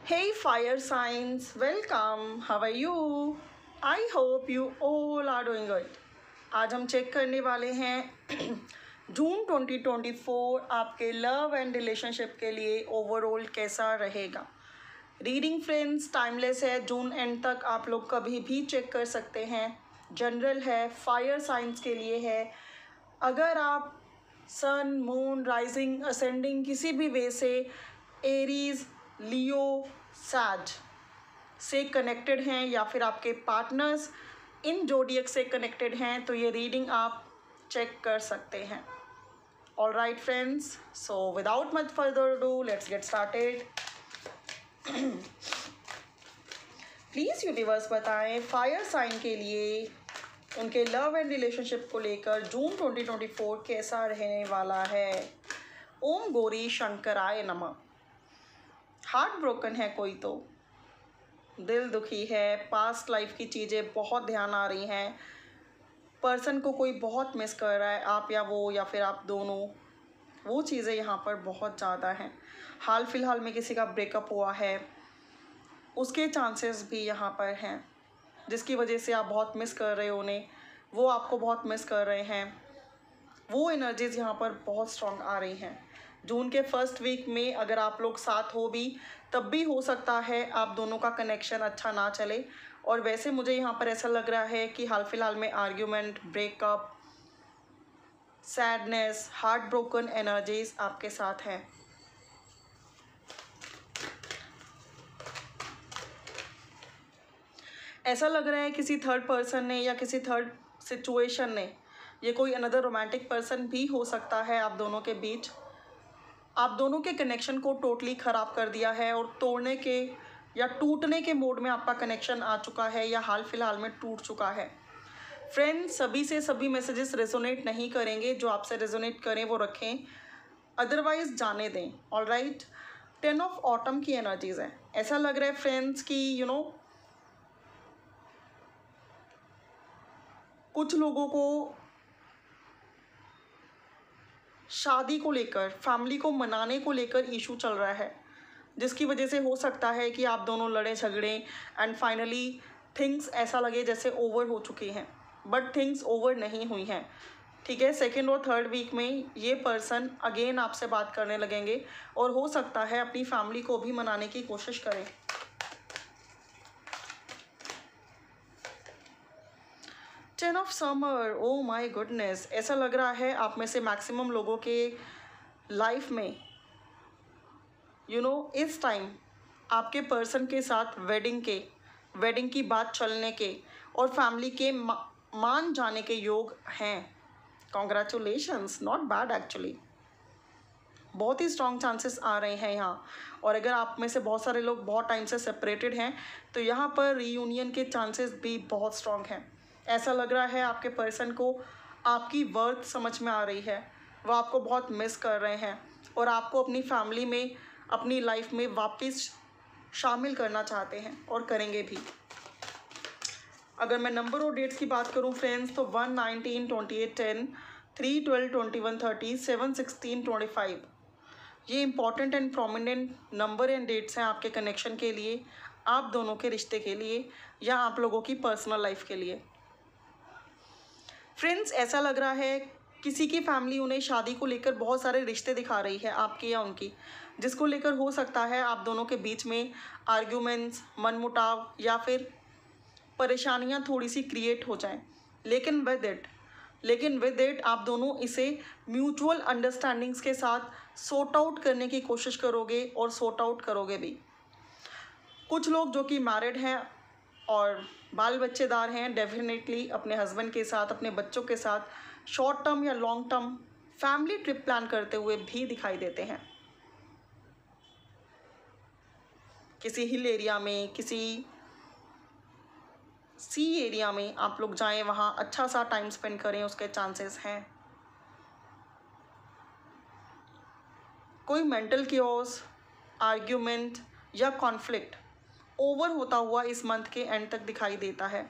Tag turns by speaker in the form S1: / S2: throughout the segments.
S1: Hey fire signs, welcome. How are you? I hope you all are doing good. आज हम check करने वाले हैं जून 2024 आपके लव एंड रिलेशनशिप के लिए ओवरऑल कैसा रहेगा। रीडिंग फ्रेंड्स टाइमलेस है, जून एंड तक आप लोग कभी भी चेक कर सकते हैं। जनरल है, फायर साइंस के लिए है। अगर आप सन, मून, राइजिंग, असेंडिंग किसी भी वे से एरीज, लियो, सैज से कनेक्टेड हैं या फिर आपके पार्टनर्स इन जोडियक से कनेक्टेड हैं तो ये रीडिंग आप चेक कर सकते हैं। All right friends, so without much further do let's get started. Please universe बताएं फायर साइन के लिए उनके लव एंड रिलेशनशिप को लेकर जून 2024 कैसा रहने वाला है। ओम गौरी शंकराय नमः। हार्ट ब्रोकन है कोई तो, दिल दुखी है, पास्ट लाइफ की चीज़ें बहुत ध्यान आ रही हैं, पर्सन को कोई बहुत मिस कर रहा है, आप या फिर आप दोनों, वो चीज़ें यहाँ पर बहुत ज़्यादा हैं। हाल फिलहाल में किसी का ब्रेकअप हुआ है, उसके चांसेस भी यहाँ पर हैं, जिसकी वजह से आप बहुत मिस कर रहे हो उन्हें, वो आपको बहुत मिस कर रहे हैं। वो एनर्जीज़ यहाँ पर बहुत स्ट्रॉन्ग आ रही हैं। जून के फर्स्ट वीक में अगर आप लोग साथ हो भी तब भी हो सकता है आप दोनों का कनेक्शन अच्छा ना चले। और वैसे मुझे यहाँ पर ऐसा लग रहा है कि हाल फिलहाल में argument, breakup, sadness, heart broken energies आपके साथ हैं। ऐसा लग रहा है किसी थर्ड पर्सन ने या किसी थर्ड सिचुएशन ने, ये कोई अनदर रोमांटिक पर्सन भी हो सकता है, आप दोनों के बीच आप दोनों के कनेक्शन को टोटली ख़राब कर दिया है और तोड़ने के या टूटने के मोड में आपका कनेक्शन आ चुका है या हाल फिलहाल में टूट चुका है। फ्रेंड्स, सभी से सभी मैसेजेस रेजोनेट नहीं करेंगे, जो आपसे रेजोनेट करें वो रखें, अदरवाइज जाने दें। ऑल राइट, 10 ऑफ ऑटम की एनर्जीज है। ऐसा लग रहा है फ्रेंड्स कि कुछ लोगों को शादी को लेकर, फैमिली को मनाने को लेकर इशू चल रहा है, जिसकी वजह से हो सकता है कि आप दोनों लड़े झगड़े एंड फाइनली थिंग्स ऐसा लगे जैसे ओवर हो चुकी हैं, बट थिंग्स ओवर नहीं हुई हैं। ठीक है, सेकेंड और थर्ड वीक में ये पर्सन अगेन आपसे बात करने लगेंगे और हो सकता है अपनी फैमिली को भी मनाने की कोशिश करें। Ten of summer, oh my goodness, ऐसा लग रहा है आप में से मैक्सिमम लोगों के लाइफ में इस टाइम आपके पर्सन के साथ वेडिंग की बात चलने के और फैमिली के मान जाने के योग हैं। कॉन्ग्रेचुलेशंस, नॉट बैड एक्चुअली, बहुत ही स्ट्रॉन्ग चांसेस आ रहे हैं यहाँ। और अगर आप में से बहुत सारे लोग बहुत टाइम से सेपरेटेड हैं तो यहाँ पर रीयूनियन के चांसेस भी बहुत स्ट्रॉन्ग हैं। ऐसा लग रहा है आपके पर्सन को आपकी वर्थ समझ में आ रही है, वो आपको बहुत मिस कर रहे हैं और आपको अपनी फैमिली में, अपनी लाइफ में वापस शामिल करना चाहते हैं और करेंगे भी। अगर मैं नंबर और डेट्स की बात करूं फ्रेंड्स तो 1, 19, 28, 10, 3, 12, 21, 30, 7, 16, 25 ये important and prominent number and dates हैं आपके कनेक्शन के लिए, आप दोनों के रिश्ते के लिए या आप लोगों की पर्सनल लाइफ के लिए। फ्रेंड्स, ऐसा लग रहा है किसी की फैमिली उन्हें शादी को लेकर बहुत सारे रिश्ते दिखा रही है, आपकी या उनकी, जिसको लेकर हो सकता है आप दोनों के बीच में आर्ग्यूमेंट्स, मनमुटाव या फिर परेशानियां थोड़ी सी क्रिएट हो जाएं। लेकिन विद इट आप दोनों इसे म्यूचुअल अंडरस्टैंडिंग्स के साथ सॉर्ट आउट करने की कोशिश करोगे और सॉर्ट आउट करोगे भी। कुछ लोग जो कि मैरिड हैं और बाल बच्चेदार हैं, डेफिनेटली अपने हस्बैंड के साथ, अपने बच्चों के साथ शॉर्ट टर्म या long term family trip plan करते हुए भी दिखाई देते हैं। किसी हिल एरिया में, किसी सी एरिया में आप लोग जाएं, वहाँ अच्छा सा टाइम स्पेंड करें, उसके चांसेस हैं। कोई मेंटल क्योस, आर्ग्यूमेंट या कॉन्फ्लिक्ट ओवर होता हुआ इस मंथ के एंड तक दिखाई देता है।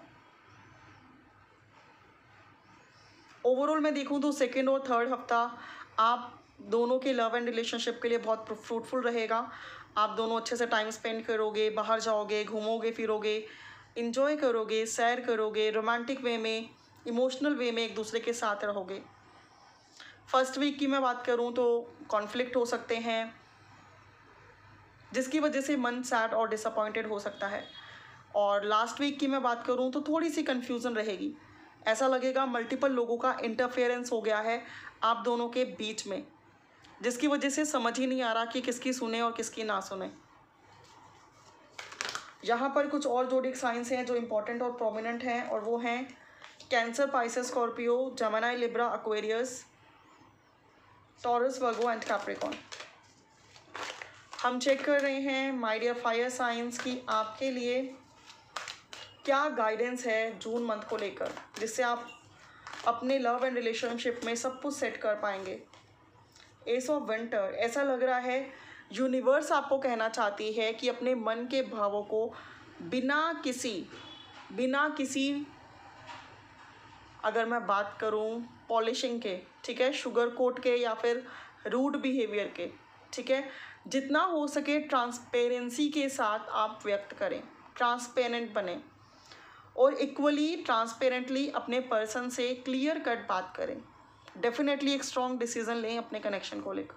S1: ओवरऑल मैं देखूं तो सेकेंड और थर्ड हफ्ता आप दोनों के लव एंड रिलेशनशिप के लिए बहुत फ्रूटफुल रहेगा। आप दोनों अच्छे से टाइम स्पेंड करोगे, बाहर जाओगे, घूमोगे फिरोगे, इंजॉय करोगे, सैर करोगे, रोमांटिक वे में, इमोशनल वे में एक दूसरे के साथ रहोगे। फर्स्ट वीक की मैं बात करूं तो कॉन्फ्लिक्ट हो सकते हैं, जिसकी वजह से मन सैड और डिसअपॉइंटेड हो सकता है। और लास्ट वीक की मैं बात करूं तो थोड़ी सी कन्फ्यूज़न रहेगी। ऐसा लगेगा मल्टीपल लोगों का इंटरफेरेंस हो गया है आप दोनों के बीच में, जिसकी वजह से समझ ही नहीं आ रहा कि किसकी सुने और किसकी ना सुने। यहाँ पर कुछ और जोडिक साइंस हैं जो इम्पोर्टेंट और प्रोमिनेंट हैं, और वो हैं Cancer, Pisces, Scorpio, Gemini, Libra, Aquarius, Taurus, Virgo and Capricorn. हम चेक कर रहे हैं माय डियर फायर साइंस की आपके लिए क्या गाइडेंस है जून मंथ को लेकर, जिससे आप अपने लव एंड रिलेशनशिप में सब कुछ सेट कर पाएंगे। एस ऑफ विंटर, ऐसा लग रहा है यूनिवर्स आपको कहना चाहती है कि अपने मन के भावों को बिना किसी अगर मैं बात करूं पॉलिशिंग के, ठीक है, शुगर कोट के या फिर रूड बिहेवियर के, ठीक है, जितना हो सके ट्रांसपेरेंसी के साथ आप व्यक्त करें, ट्रांसपेरेंट बने और इक्वली ट्रांसपेरेंटली अपने पर्सन से क्लियर कट बात करें। डेफिनेटली एक स्ट्रॉन्ग डिसीजन लें अपने कनेक्शन को लेकर।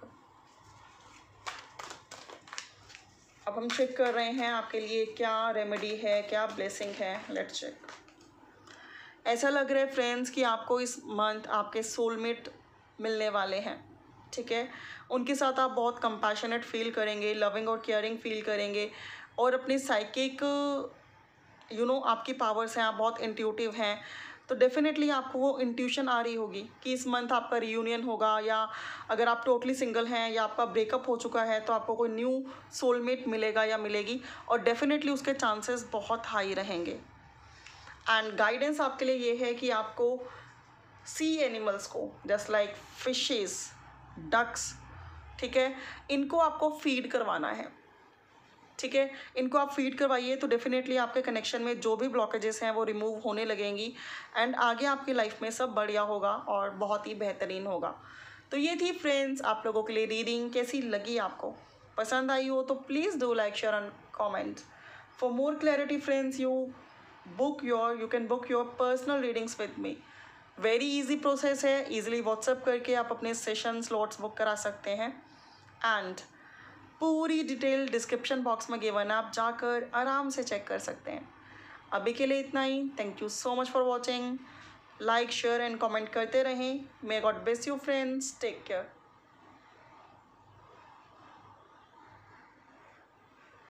S1: अब हम चेक कर रहे हैं आपके लिए क्या रेमेडी है, क्या ब्लेसिंग है। Let's check. ऐसा लग रहा है फ्रेंड्स कि आपको इस मंथ आपके सोलमेट मिलने वाले हैं, ठीक है। उनके साथ आप बहुत कंपैशनेट फील करेंगे, लविंग और केयरिंग फील करेंगे, और अपनी साइकिक आपकी पावर्स हैं, आप बहुत इंट्यूटिव हैं, तो डेफिनेटली आपको वो इंट्यूशन आ रही होगी कि इस मंथ आपका रियूनियन होगा, या अगर आप टोटली सिंगल हैं या आपका ब्रेकअप हो चुका है तो आपको कोई न्यू सोलमेट मिलेगा या मिलेगी, और डेफिनेटली उसके चांसेस बहुत हाई रहेंगे। एंड गाइडेंस आपके लिए ये है कि आपको सी एनिमल्स को, जस्ट लाइक फिशेस, डक्स, ठीक है, इनको आपको फीड करवाना है, ठीक है। इनको आप फीड करवाइए तो डेफिनेटली आपके कनेक्शन में जो भी ब्लॉकेजेस हैं वो रिमूव होने लगेंगी, एंड आगे आपकी लाइफ में सब बढ़िया होगा और बहुत ही बेहतरीन होगा। तो ये थी फ्रेंड्स आप लोगों के लिए रीडिंग। कैसी लगी आपको? पसंद आई हो तो please do like, share and comment. For more clarity friends, you can book your personal readings with me. Very easy process है, ईजिली व्हाट्सएप करके आप अपने सेशन स्लॉट्स बुक करा सकते हैं, एंड पूरी डिटेल डिस्क्रिप्शन बॉक्स में गिवन है, आप जाकर आराम से चेक कर सकते हैं। अभी के लिए इतना ही। Thank you so much for watching. Like, share and comment करते रहें। May God bless you friends. Take care.